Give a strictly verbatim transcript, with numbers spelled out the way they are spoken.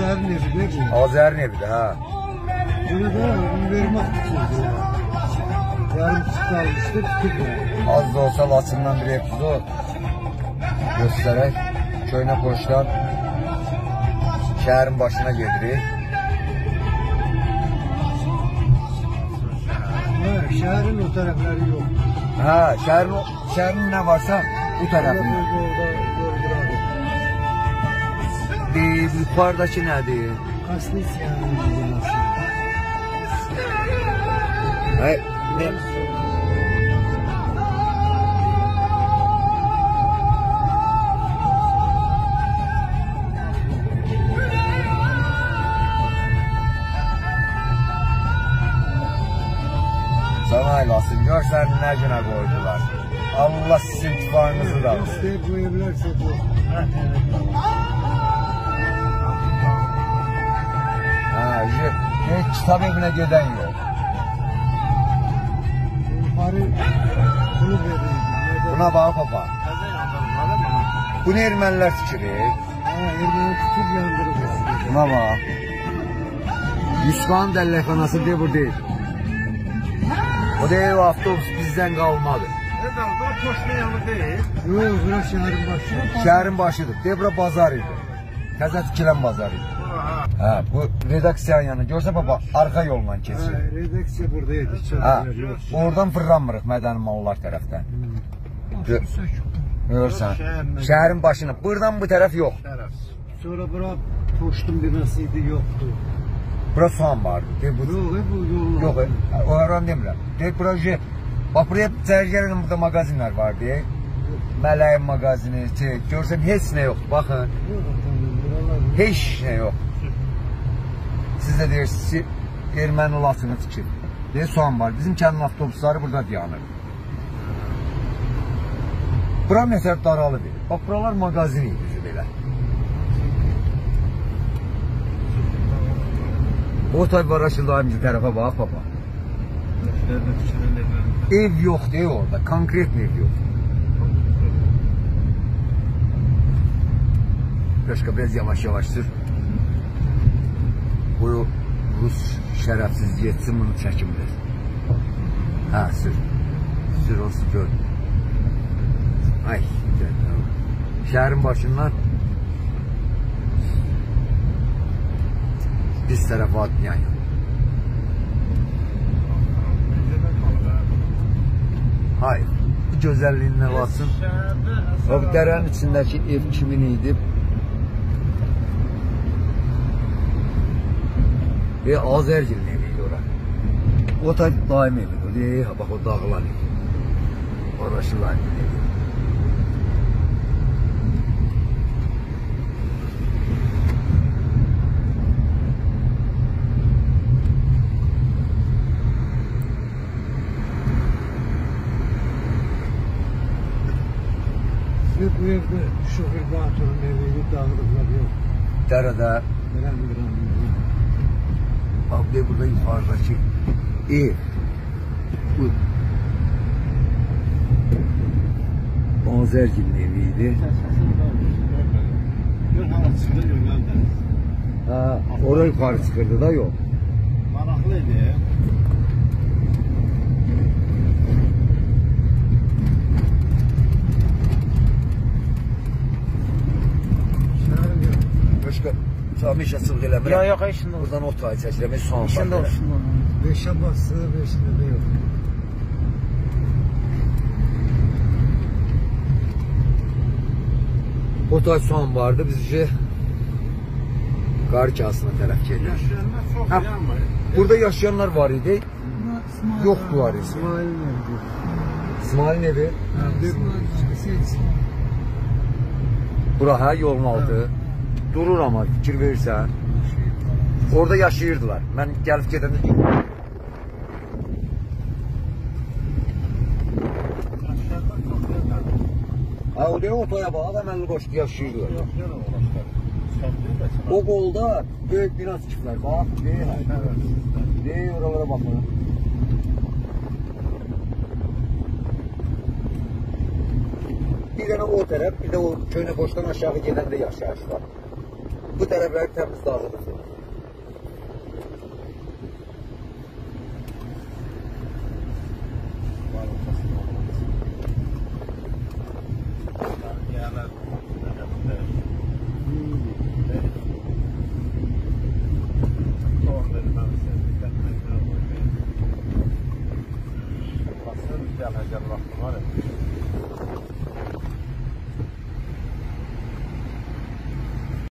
Azer'in evi değil mi? Azer'in evi de ha. Bunu da onu vermek istiyordu ya. Yarım çıktı almıştı, tutup ya. Az da olsa Laçından bir epizod göstererek köyüne koşulan şehrin başına gelirik. Ha, şehrin o tarafları yok. Ha, şehrin, şehrin ne varsa bu tarafı. Bir yukarıdaki nedir? Kaslis yani. Hayır, ne? Sana eylasın, görsen ne güne koydular. Allah sizin tıfanınızı da alsın. İşte bu evlerse bu. Ha, hiç kitap evine giden yok. Yukarı bunu veriydi. Buna bak baba. Bu ne Ermeniler fikri? Ha, Ermeni tutup yandırıyor. Buna bak. Yusuf'un dəlləxanası de bu değil. O değil o avtobus bizden kalmadı. Ne zaman? Bu koşma yanı değil. Yok, bura şehrin başı. Şehrin başıdır. De bura bazar idi. Təzə tikilən bazar idi. Ha, bu redaksiyanın yanı. Görsə baba arka yolla keçir. Ha, redaksiya buradaydı. Ha, oradan fırlanmırıq mədəni mallar tərəfdən. Gör, görsən. Şəhərin başına. Buradan bu tərəf yox. Sonra bura poştun binasıydı, yoktu. Bura soğan vardı. De, bu, Yok, bu yollar. Yox, o aran demirəm. De, bura jet. Bak buraya zərgərlərin burada magazinlər var deyə. Mələyin magazini, çek. Görsən heç nə yoxdur. Baxın. Heç nə yox. Siz də deyirsiniz, erməni latını tikir. Deyə soğan var. Bizim kəndin avtobusları burada dayanır. Bura məsəl daralı verir. Bax, buralar magazin idi belə. O tabi var aşıldayım bir tərəfə bax, baba. Ev yok değil orada. Konkret bir ev yok. Başka biraz yavaş yavaş sür. Bu Rus şerefsiz yetsin bunu çekim ver. Ha sür. Sür olsun gör. Ay. Şehrin başından biz tarafa atmayan yok. Hayır. Bu güzelliğine baksın. O derenin içindeki ev kimin idi? Ve Azergil'in eviydi orada. O da daim eviydi. Bak o dağlar evi. Orasılar evi. Bu evde şoför Batur'un eviydi, dağılıklar yok. Derede. Bak de burada yukarıdaki ev. Bu Azergil'in eviydi. Ha, oraya yukarı çıkırdı da yok. Maraklıydı ya. Başka tam işe sığ eləmirəm. Ya yok işinde olur. Buradan ot ayı çəkirəm, son İşinde olur. Beşe bassa beşinde de yok. Ot ay son vardı, biz işte Qarkasına tərəf geliyor. Ha, burada yaşayanlar var idi. Yoktu var idi. İsmail'in evi. İsmail'in evi. Bura ha yolun altı. Durur ama fikir verirsen. Orada yaşayırdılar. Ben gelip gedəndə ha o deyə otoya bax, adam əlini qoşdu yaşayırdılar. O qolda böyük bina tikiblər. Bax, deyil. Deyil, oralara baxın. Bir dənə o tərəf, bir də o köyünə qoşdan aşağı gedəndə yaşayış var. Bu tərəfləri təmiz dağıdır.